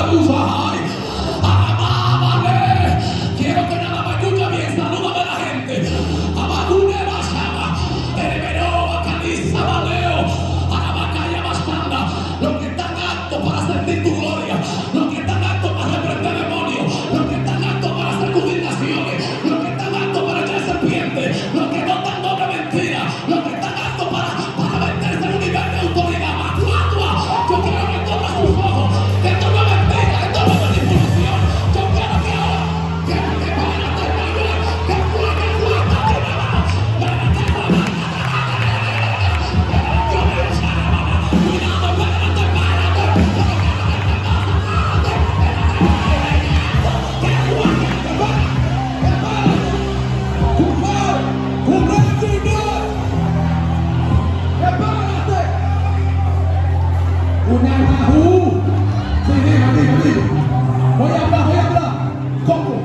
Quiero que nada más escuche bien, salúdame a la gente. Abadune Bashaba, Ereberó, Caniza, Baleo, Arabacaya Bastanda. Los que están aptos para sentir tu gloria, los que están aptos para reprender demonios, los que están aptos para sacudir naciones, los que están aptos para echar serpientes, los que no están doble mentira, los que están aptos para meterse en un nivel de autoridad. Yo quiero que todos sus ojos, que esto no es mentira, esto no es manipulación. Yo quiero que ahora, que párate, que voy a hablar. ¿Cómo?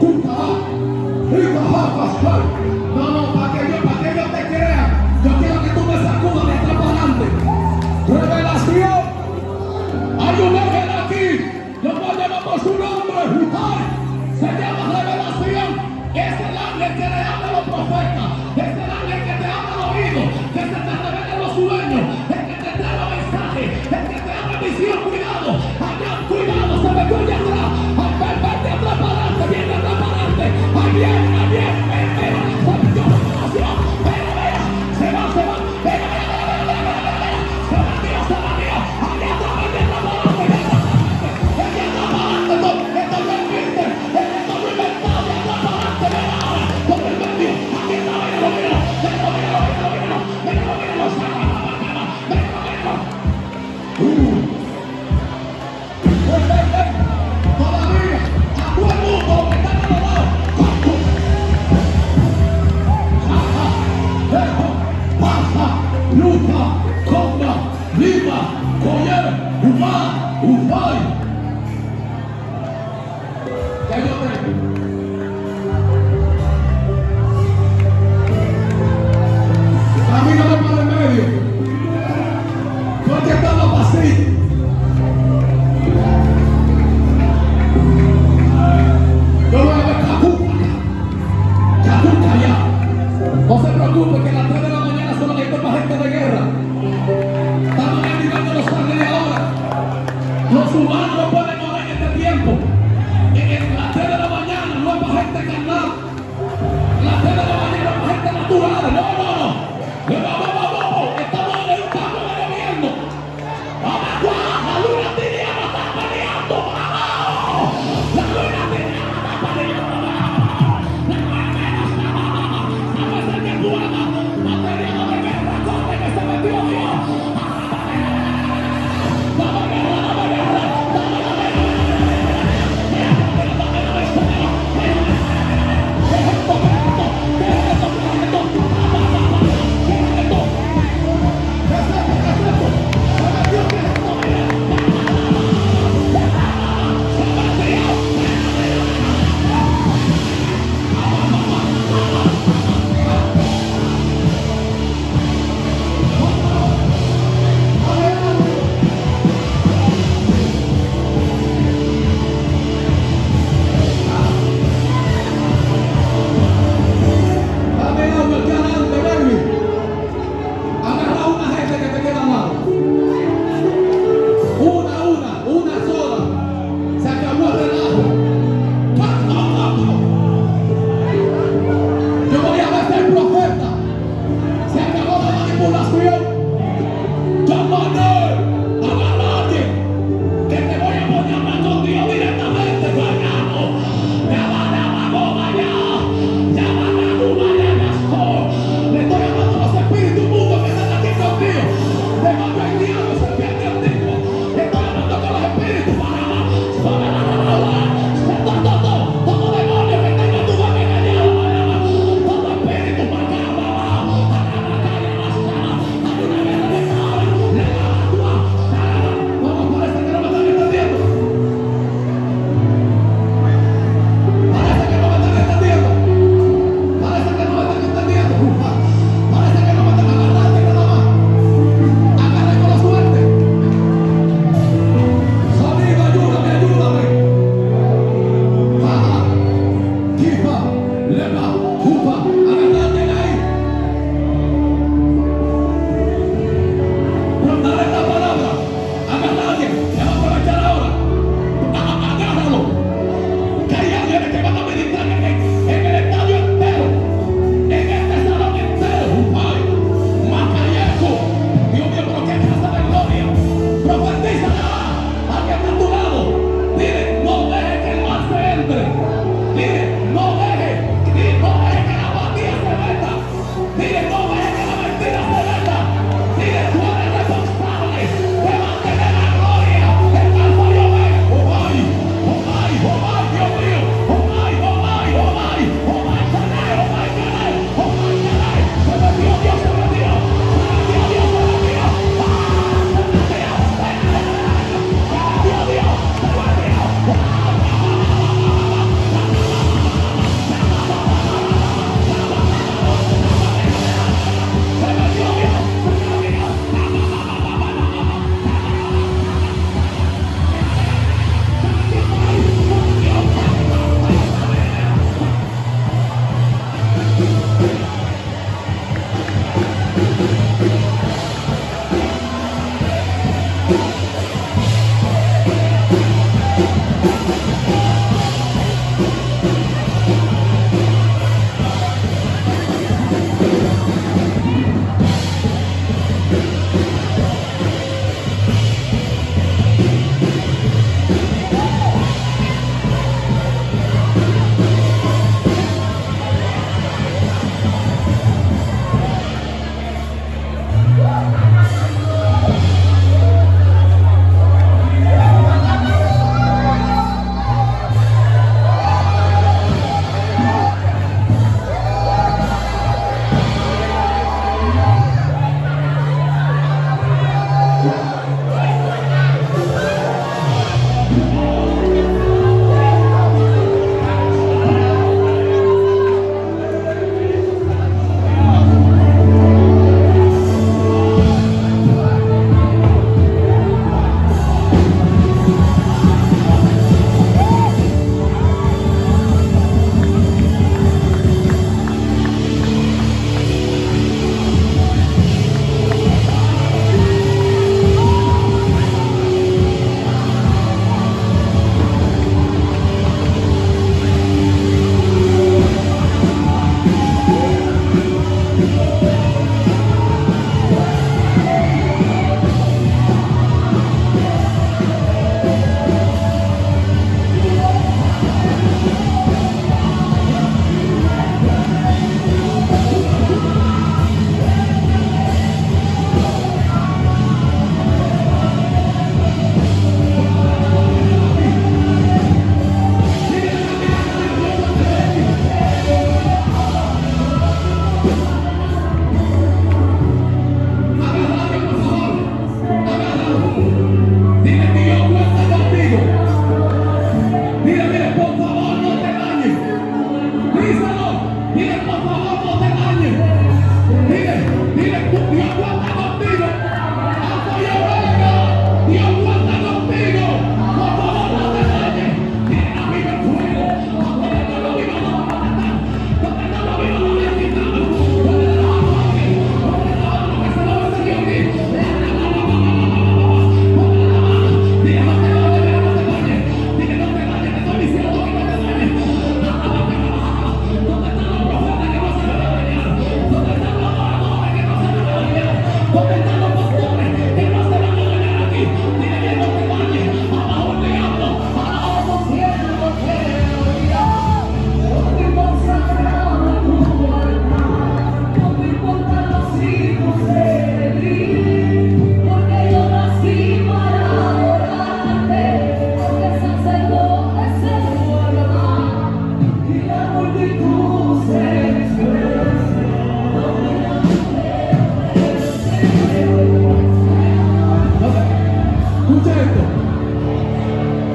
No, para que ellos te crean. Yo quiero que tú me sacudas de atrás para adelante. Revelación. Hay un ángel aquí. Yo voy a llamar por su nombre. Se llama revelación. Es el ángel que le habla a los profetas. Es el ángel que te habla al oído. Que se te revela los sueños. El que te trae los mensajes. El que te habla visión. Cuidado, se me cuida atrás. Vete atrás para adelante. Viene atrás para adelante. Ahí viene. Se va. Camíname por el medio. Porque estamos así. Yo voy a ver Capuca ya. No se preocupe que a las 3 de la mañana solo hay para gente de guerra. Estamos activando los ángeles ahora. Los humanos no pueden morir en este tiempo. En las 3 de la mañana no es para gente carnal. Las 3 de la mañana es para gente natural. No. Estamos en un cambio de gobierno. La luna tiriana está peleando. La luna tiriana está peleando. A veces que tú hagas material de guerra, corre que se metió Dios. Dame guerra.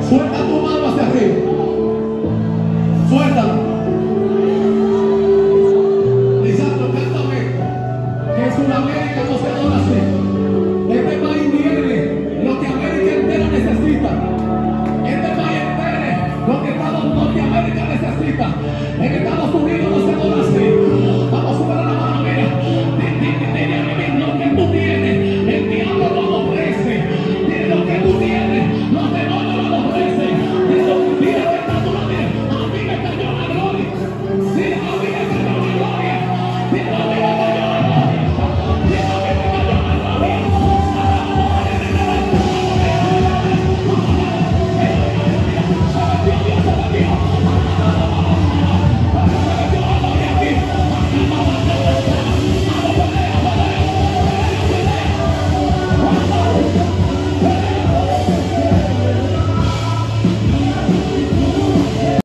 Suelta tu mano hacia arriba. Suéltalo. Lisandro, cántame. Que en Sudamérica no se adora así. Este país tiene lo que América entera necesita. Este país tiene lo que Norteamérica necesita. En Estados Unidos